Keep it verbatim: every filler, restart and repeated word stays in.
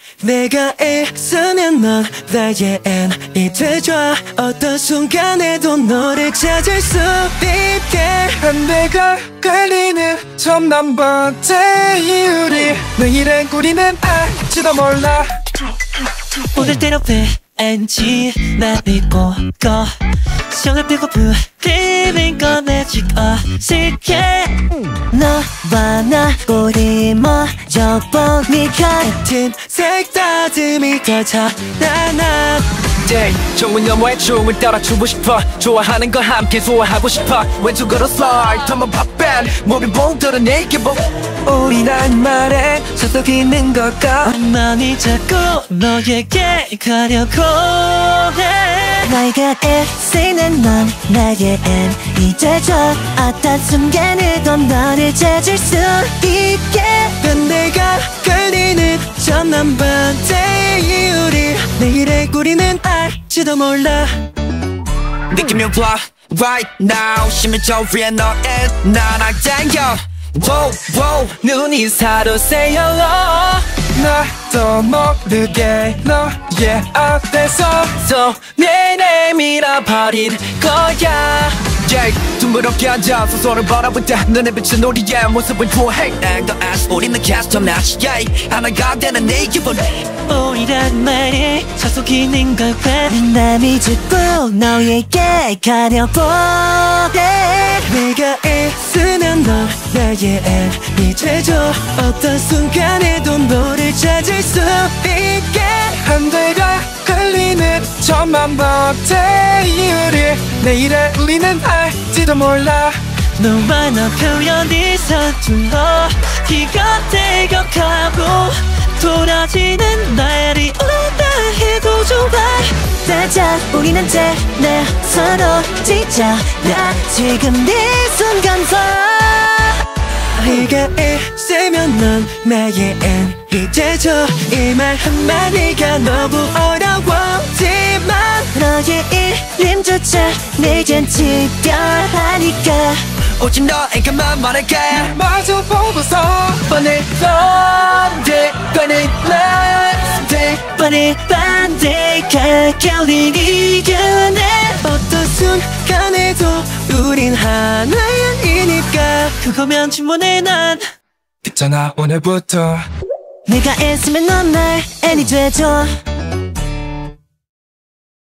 내가 있으면 넌 나의 N이 돼줘. 어떤 순간에도 너를 찾을 수 있게. 한 내가 끌리는 첫 넘버째 이유리 내일의 우리는 알지도 몰라. 오늘대로 왠지 날 믿고 거 시험을 빼고 불리는 건 아직 어색해. 너와 나 우리 먼저 보니까 같은 색 다듬이 더 잘나나. day 좋은 영화의 춤을 따라 추고 싶어. 좋아하는 걸 함께 소화하고 싶어. 왼쪽으로 slide 한번 pop back 모든 봉들은 내게 보. 우리란 말에 서서 있는 걸까. 많이 자꾸 너에게 가려고 해. 너희가 애쓰는 넌 나의 N이 돼줘. 어떤 순간에도 너를 찾을 수 있게. 난 내가 끌리는 첫 넘버째 이유리 내일의 우리는 알지도 몰라. 느낌이 와 right now 심해져 위에 너의 나랑 당겨. wow wow 눈이 사로새요. 나도 모르게 너의 앞에서 손에 내밀어 버릴 거야. yeah, 둥그렇게 앉아서 서로 바라보다 눈에 비친 우리의 모습을 좋아해. And the ass 우리는 custom match yeah. 하나가 되는 내 기분. 우리란 말이 서속 있는 걸까. 남이 짓고 너에게 가려고 해. 내가 있으면 넌 나의 N이 돼줘. 어떤 순간에도 너를 찾을 수 있게. 한 대가 끌리는 천만 번째 이유리 내일의 우리는 알지도 몰라. 너와 나 표현이 서툴러 기가 대격하고 돌아지는 날이 오다 해도 좋아. 따자 우리는 제내 서로 지쳐라. 지금 이 순간 봐. 네가 있으면 넌 나의 N이 돼줘. 이 말 한마디가 너무 어려웠지만 너의 이름조차 내겐 특별하니까. 오직 너에게만 말할게. 마주 보고서 뻔히 반대 뻔히 반대 뻔히 반대가 껴리니 그네. 어떤 순간에도 우린 하나이니까. 그거면 충분해 난. 있잖아 오늘부터 내가 애쓰면 넌 날 N이 돼줘.